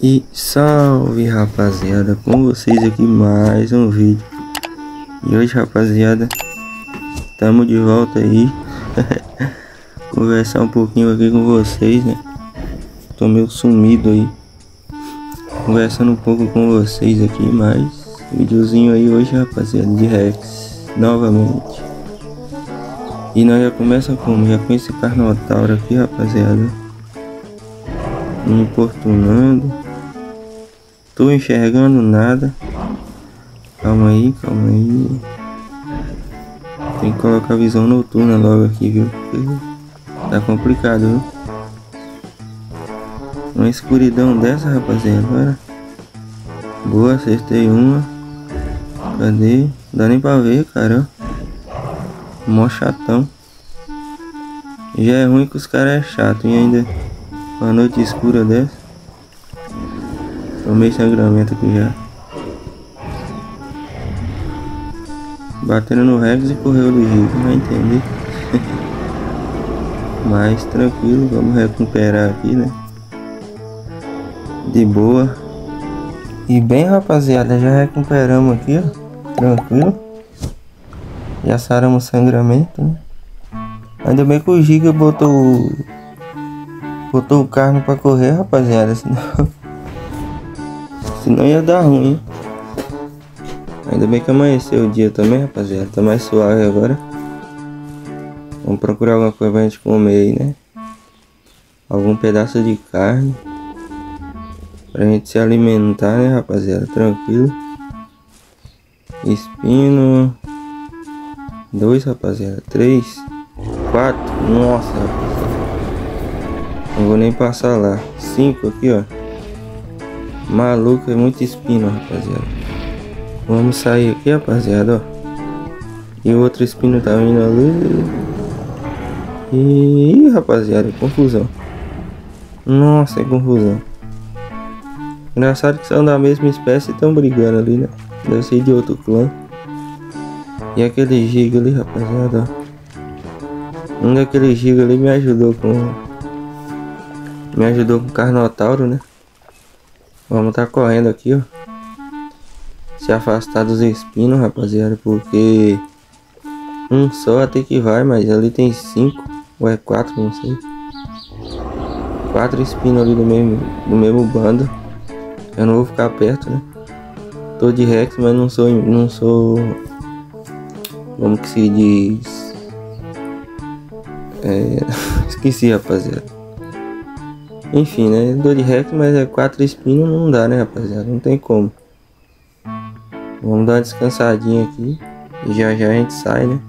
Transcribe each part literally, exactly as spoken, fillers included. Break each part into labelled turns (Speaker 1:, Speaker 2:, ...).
Speaker 1: E salve, rapaziada, com vocês aqui mais um vídeo. E hoje, rapaziada, estamos de volta aí. Conversar um pouquinho aqui com vocês, né? Tô meio sumido aí, conversando um pouco com vocês aqui, mais videozinho aí hoje, rapaziada, de Rex novamente. E nós já começa como? Já com esse Carnotauro aqui, rapaziada, me importunando. Tô enxergando nada. Calma aí, calma aí. Tem que colocar a visão noturna logo aqui, viu? Porque tá complicado, viu? Uma escuridão dessa, rapaziada. Olha. Boa, acertei uma. Cadê? Não dá nem pra ver, cara. Mó chatão. Já é ruim que os caras é chato. E ainda uma noite escura dessa. Tomei sangramento aqui já. Batendo no Rex e correu do jeito, não entendi. Mas tranquilo, vamos recuperar aqui, né? De boa. E bem, rapaziada, já recuperamos aqui, ó. Tranquilo. Já saramos o sangramento, né? Ainda bem que o Giga botou Botou o carro pra correr, rapaziada. Senão Senão ia dar ruim, hein? Ainda bem que amanheceu o dia também, rapaziada. Tá mais suave agora. Vamos procurar alguma coisa pra gente comer aí, né? Algum pedaço de carne pra gente se alimentar, né, rapaziada? Tranquilo. Espino. Dois, rapaziada. Três. Quatro. Nossa, rapaziada. Não vou nem passar lá. Cinco aqui, ó. Maluco, é muito espino, rapaziada. Vamos sair aqui, rapaziada, ó. E o outro espino tá vindo ali. E rapaziada, confusão. Nossa, é confusão. Engraçado que são da mesma espécie e estão brigando ali, né? Deve ser de outro clã. E aquele giga ali, rapaziada, ó. Um daqueles giga ali me ajudou com Me ajudou com o Carnotauro, né? Vamos tá correndo aqui, ó. Se afastar dos espinos, rapaziada, porque um só até que vai, mas ali tem cinco ou é quatro, não sei. Quatro espinos ali do mesmo, do mesmo bando. Eu não vou ficar perto, né? Tô de Rex, mas não sou, não sou, como que se diz? É... Esqueci, rapaziada. Enfim, né? Dou de Rex, mas é quatro espinos, não dá, né, rapaziada? Não tem como. Vamos dar uma descansadinha aqui. E já já a gente sai, né?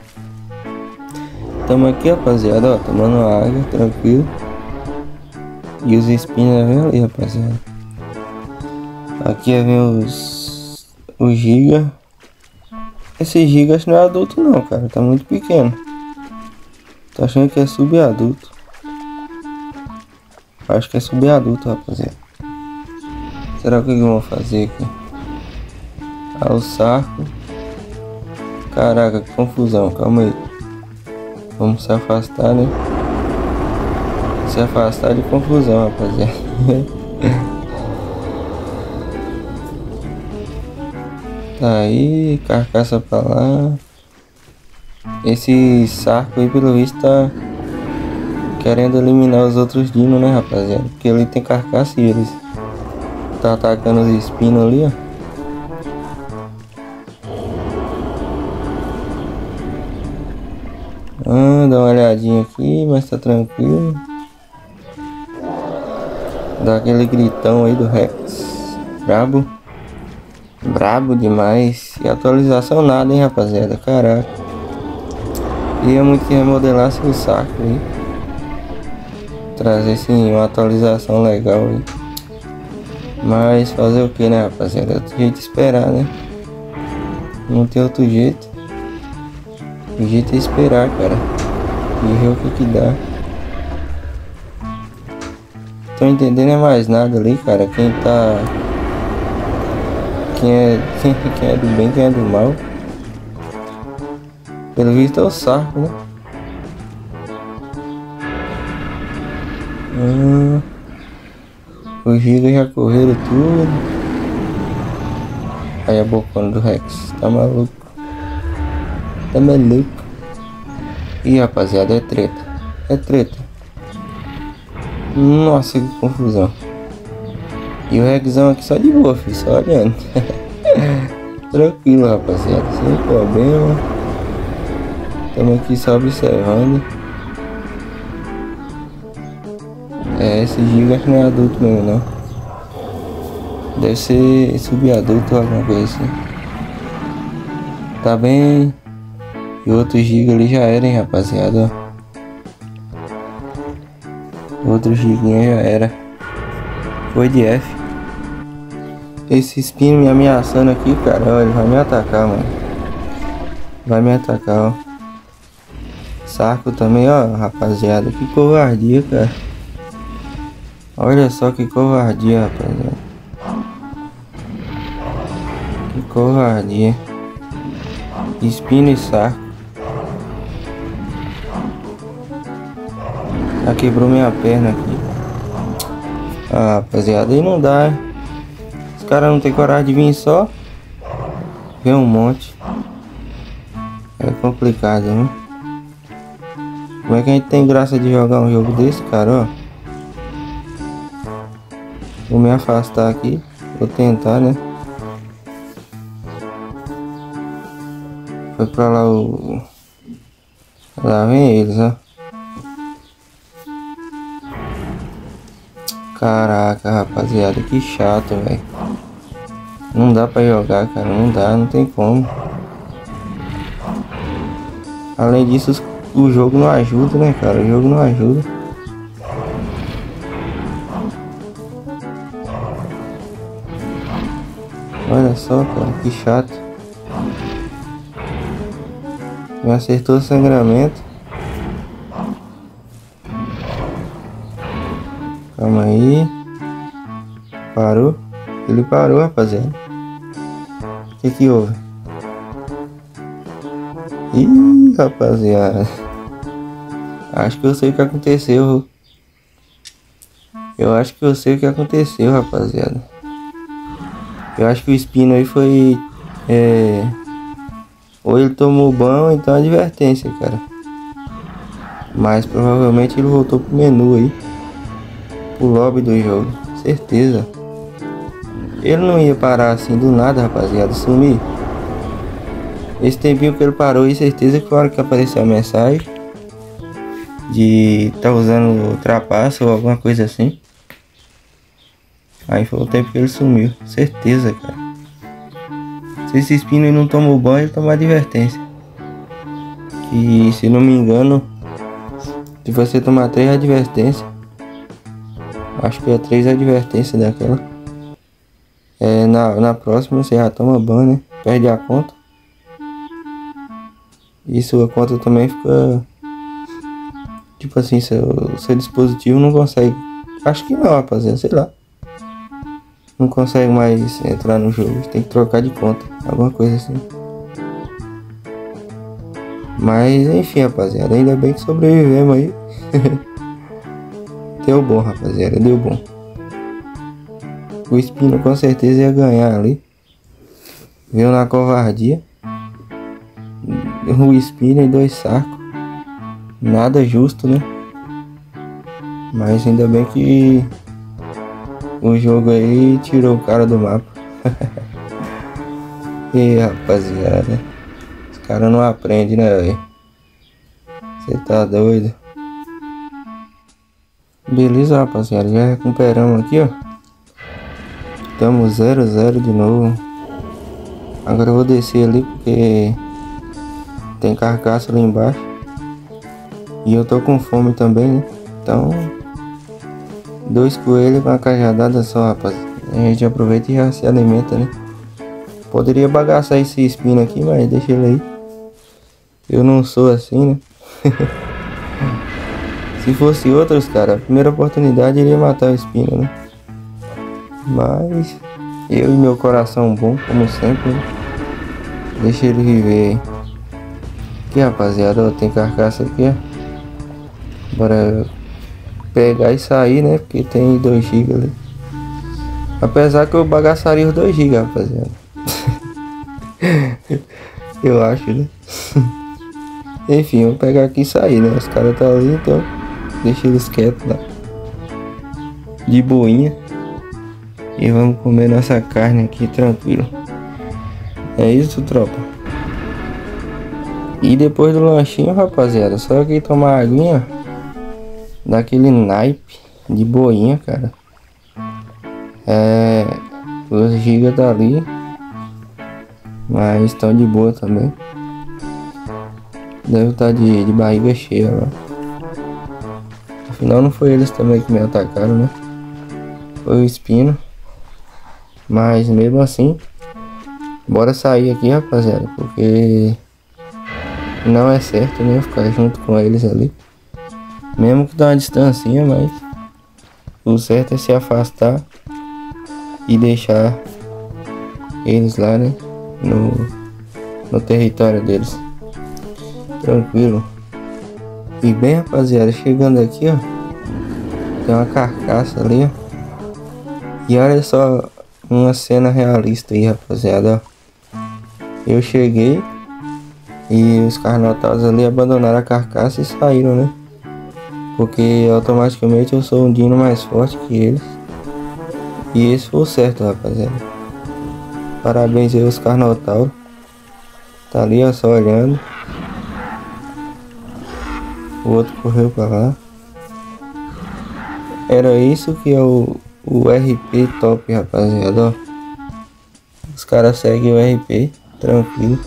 Speaker 1: Tamo aqui, rapaziada, ó. Tomando água, tranquilo. E os espinos vem ali, rapaziada. Aqui vem os... Os giga. Esse giga acho que não é adulto não, cara. Tá muito pequeno. Tô achando que é subadulto. Acho que é subadulto, rapaziada. Será que eu vou fazer aqui? Ah, o saco. Caraca, que confusão. Calma aí. Vamos se afastar, né? Se afastar de confusão, rapaziada. Tá aí, carcaça pra lá. Esse saco aí, pelo visto, tá querendo eliminar os outros dinos, né, rapaziada? Porque ali tem carcaça e eles tá atacando os espinos ali, ó. Ah, dá uma olhadinha aqui, mas tá tranquilo. Dá aquele gritão aí do Rex. Brabo. Brabo demais. E atualização nada, hein, rapaziada. Caraca. Queria muito que remodelasse o saco aí. Trazer sim uma atualização legal aí. Mas fazer o que, né, rapaziada? Outro jeito de esperar, né? Não tem outro jeito. O jeito é esperar, cara. E ver o que que dá. Tô entendendo é mais nada ali, cara. Quem tá... Quem é... Quem, quem é do bem, quem é do mal. Pelo visto é o saco, né? Hum... Os gigas já correram tudo. Aí a bocona do Rex. Tá maluco. Tá maluco. Ih, rapaziada, é treta. É treta. Nossa, que confusão. E o Rexão aqui só de boa, filho. Só olhando. Tranquilo, rapaziada. Sem problema. Estamos aqui só observando. É, esse giga acho que não é adulto mesmo, não. Deve ser subadulto ou alguma coisa assim. Tá bem. E outro giga ali já era, hein, rapaziada. Outro giguinha já era. Foi de F. Esse espino me ameaçando aqui, cara. Olha, ele vai me atacar, mano. Vai me atacar, ó. Saco também, ó, rapaziada. Que covardia, cara. Olha só que covardia, rapaziada. Que covardia. Espino e saco. Já quebrou minha perna aqui. Ah, rapaziada, aí não dá. Os caras não tem coragem de vir só. Vem um monte. É complicado, né? Como é que a gente tem graça de jogar um jogo desse, cara, ó? Vou me afastar aqui. Vou tentar, né? Foi pra lá o... Lá vem eles, ó. Caraca, rapaziada, que chato, velho. Não dá pra jogar, cara. Não dá, não tem como. Além disso, o jogo não ajuda, né, cara? O jogo não ajuda. Olha só, cara, que chato. Me acertou o sangramento. Calma aí. Parou. Ele parou, rapaziada. O que que houve? Ih, rapaziada. Acho que eu sei o que aconteceu. Eu acho que eu sei o que aconteceu, rapaziada. Eu acho que o espino aí foi... É... Ou ele tomou banho, então advertência, cara. Mas provavelmente ele voltou pro menu aí. Pro lobby do jogo. Certeza. Ele não ia parar assim do nada, rapaziada. Sumir. Esse tempinho que ele parou, e certeza que na hora que apareceu a mensagem de tá usando trapaça ou alguma coisa assim, aí foi o tempo que ele sumiu. Certeza, cara. Se esse espino não tomou banho, ele tomou advertência. E se não me engano, se você tomar três advertências, acho que é três advertências daquela, é, na, na próxima você já toma banho, né? Perde a conta. E sua conta também fica... Tipo assim, seu, seu dispositivo não consegue... Acho que não, rapaziada, sei lá. Não consegue mais entrar no jogo. Tem que trocar de conta. Alguma coisa assim. Mas enfim, rapaziada. Ainda bem que sobrevivemos aí. Deu bom, rapaziada. Deu bom. O espino com certeza ia ganhar ali. Veio na covardia. O espino e dois sacos. Nada justo, né? Mas ainda bem que o jogo aí tirou o cara do mapa. E rapaziada, os caras não aprendem, né, velho? Você tá doido? Beleza, rapaziada, já recuperamos aqui, ó. Estamos zero zero de novo. Agora eu vou descer ali porque tem carcaça ali embaixo. E eu tô com fome também, né? Então, dois coelhos com uma cajadada só, rapaz. A gente aproveita e já se alimenta, né? Poderia bagaçar esse espino aqui, mas deixa ele aí. Eu não sou assim, né? Se fosse outros, cara, a primeira oportunidade iria matar o espino, né? Mas eu e meu coração bom, como sempre, né? Deixa ele viver aí. Aqui, rapaziada, ó, tem carcaça aqui, ó. Bora pegar e sair, né? Porque tem dois gigas ali. Apesar que eu bagaçaria os dois gigas, rapaziada. Eu acho, né? Enfim, eu vou pegar aqui e sair, né? Os caras tá ali, então deixa eles quietos lá. De boinha. E vamos comer nossa carne aqui tranquilo. É isso, tropa. E depois do lanchinho, rapaziada, só aqui tomar aguinha daquele naipe de boinha, cara. É, os gigas tá ali, mas estão de boa também. Deve estar de, de barriga cheia lá. Afinal não foi eles também que me atacaram, né? Foi o Espino. Mas mesmo assim, bora sair aqui, rapaziada, porque não é certo, né, ficar junto com eles ali. Mesmo que dá uma distancinha, mas o certo é se afastar e deixar eles lá, né, no, no território deles. Tranquilo. E bem, rapaziada, chegando aqui, ó, tem uma carcaça ali, ó. E olha só uma cena realista aí, rapaziada, ó. Eu cheguei e os carnotados ali abandonaram a carcaça e saíram, né? Porque automaticamente eu sou um dino mais forte que eles. E esse foi o certo, rapaziada. Parabéns aí aos carnotauros. Tá ali, ó, só olhando. O outro correu pra lá. Era isso que é o, o R P top, rapaziada, ó. Os caras seguem o R P, tranquilo.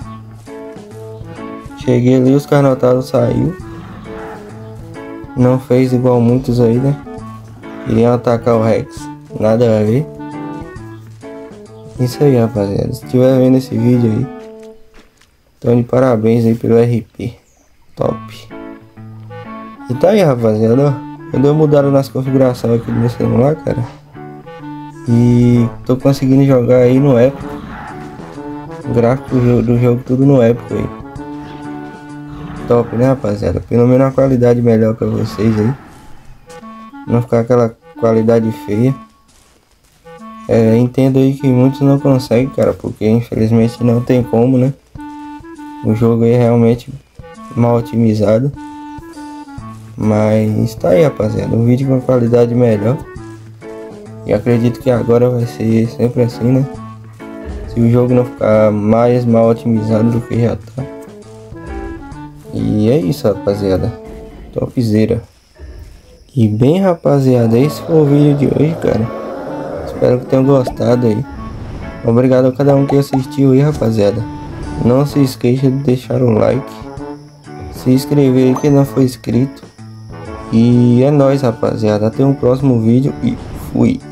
Speaker 1: Cheguei ali, os carnotados saiu. Não fez igual muitos aí, né? Iriam atacar o Rex. Nada a ver. Isso aí, rapaziada. Se estiver vendo esse vídeo aí, então de parabéns aí pelo R P. Top. E tá aí, rapaziada, ó. Eu dei uma mudada nas configurações aqui do meu celular, cara. E tô conseguindo jogar aí no épico. O gráfico do jogo, do jogo tudo no épico aí. Top, né, rapaziada? Pelo menos uma qualidade melhor pra vocês aí. Não ficar aquela qualidade feia. É, entendo aí que muitos não conseguem, cara, porque infelizmente não tem como, né? O jogo aí é realmente mal otimizado. Mas tá aí, rapaziada, um vídeo com qualidade melhor. E acredito que agora vai ser sempre assim, né? Se o jogo não ficar mais mal otimizado do que já tá. E é isso, rapaziada. Topzera. E bem, rapaziada, esse foi o vídeo de hoje, cara. Espero que tenham gostado aí. Obrigado a cada um que assistiu aí, rapaziada. Não se esqueça de deixar o like. Se inscrever aí quem não for inscrito. E é nóis, rapaziada. Até um próximo vídeo e fui.